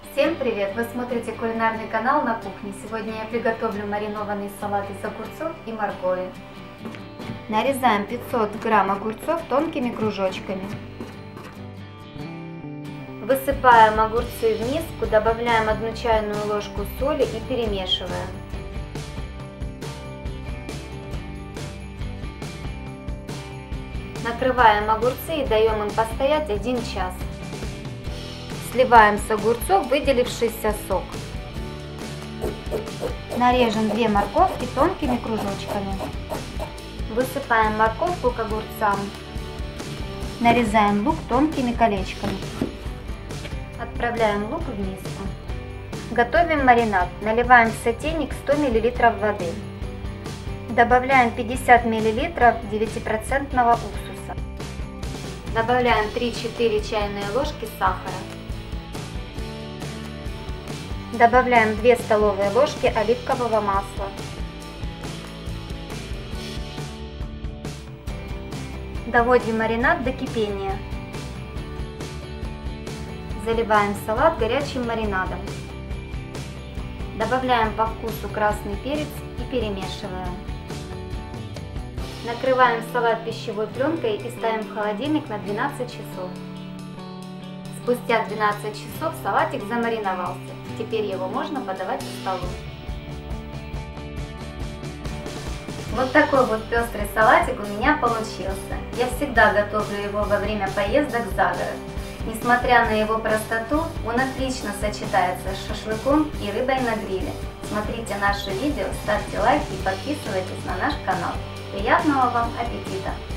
Всем привет! Вы смотрите кулинарный канал на кухне. Сегодня я приготовлю маринованный салат из огурцов и моркови. Нарезаем 500 грамм огурцов тонкими кружочками. Высыпаем огурцы в миску, добавляем 1 чайную ложку соли и перемешиваем. Накрываем огурцы и даем им постоять 1 час. Сливаем с огурцов выделившийся сок. Нарежем 2 морковки тонкими кружочками. Высыпаем морковку к огурцам. Нарезаем лук тонкими колечками. Отправляем лук в миску. Готовим маринад. Наливаем в сотейник 100 мл воды. Добавляем 50 мл 9% уксуса. Добавляем 3-4 чайные ложки сахара. Добавляем 2 столовые ложки оливкового масла. Доводим маринад до кипения. Заливаем салат горячим маринадом. Добавляем по вкусу красный перец и перемешиваем. Накрываем салат пищевой пленкой и ставим в холодильник на 12 часов. Спустя 12 часов салатик замариновался. Теперь его можно подавать к столу. Вот такой вот пестрый салатик у меня получился. Я всегда готовлю его во время поездок за город. Несмотря на его простоту, он отлично сочетается с шашлыком и рыбой на гриле. Смотрите наши видео, ставьте лайки и подписывайтесь на наш канал. Приятного вам аппетита!